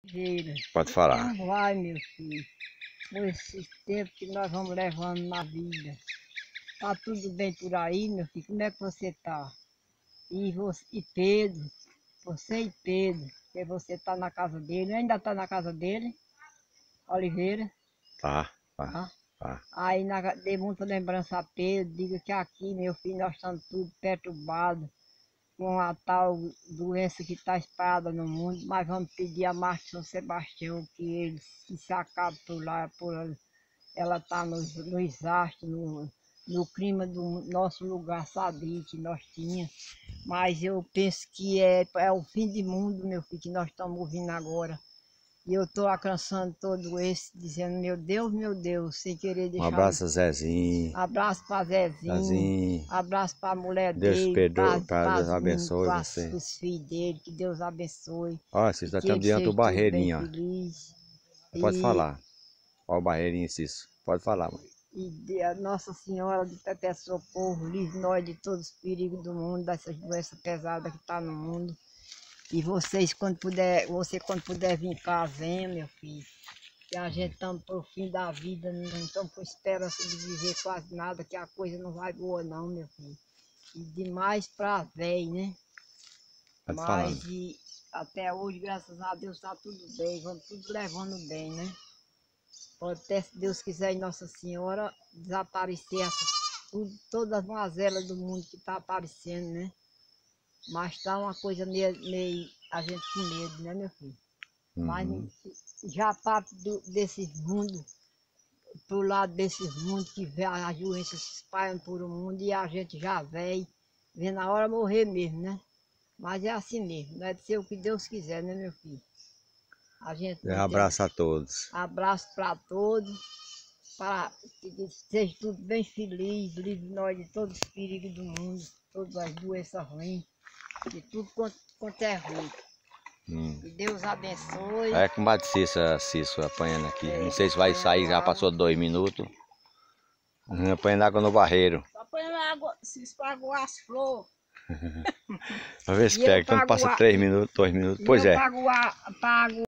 Pode falar. Não vai, meu filho, com esse tempo que nós vamos levando na vida. Tá tudo bem por aí, meu filho? Como é que você tá? E Pedro, você e Pedro, que você tá na casa dele, ainda tá na casa dele, Oliveira, Tá. tá? Aí dê muita lembrança a Pedro, diga que aqui, meu filho, nós estamos tudo perturbados com a tal doença que está espalhada no mundo, mas vamos pedir a Marte São Sebastião que ele se acabe por lá, ela está nos astros, no clima do nosso lugar sadio que nós tínhamos. Mas eu penso que é o fim do mundo, meu filho, que nós estamos ouvindo agora. E eu estou alcançando todo esse, dizendo, meu Deus, sem querer deixar... Um abraço a Zezinho. Abraço para Zezinho, abraço para a mulher Deus dele, perdoe, para Deus abençoe você. os filhos dele, que Deus abençoe. Ó, vocês Que estão ele diante do seja tudo bem barreirinho, ó. feliz. Pode falar. Ó o barreirinho, Cício. Pode falar, mãe. A Nossa Senhora de Teté Socorro, livre nós de todos os perigos do mundo, dessas doenças pesadas que está no mundo. E você quando puder vir cá, venha, meu filho. Que a gente estamos pro fim da vida, não estamos com esperança de viver quase nada, que a coisa não vai boa não, meu filho. E demais para velho, né? Pode falar. Mas até hoje, graças a Deus, está tudo bem, vamos tudo levando bem, né? Pode até, se Deus quiser, e Nossa Senhora, desaparecer todas as mazelas do mundo que está aparecendo, né? Mas está uma coisa meio a gente com medo, né, meu filho? Mas já parte desses mundos, pro lado desses mundos que as doenças se espalham por o mundo e a gente já vem na hora morrer mesmo, né? Mas é assim mesmo, vai ser o que Deus quiser, né, meu filho? A gente Um abraço a todos. Abraço para todos, para que seja tudo bem feliz, livre nós de todos os perigos do mundo, todas as doenças ruins, de tudo quanto é ruim. Que Deus abençoe. É que bate Cício apanhando aqui. Não sei se vai sair, já passou 2 minutos. Apanhando água no barreiro. Apanhando água, se espagou as flores. Pra ver se pega. Quando passa 3 minutos, 2 minutos. Pois é. Pago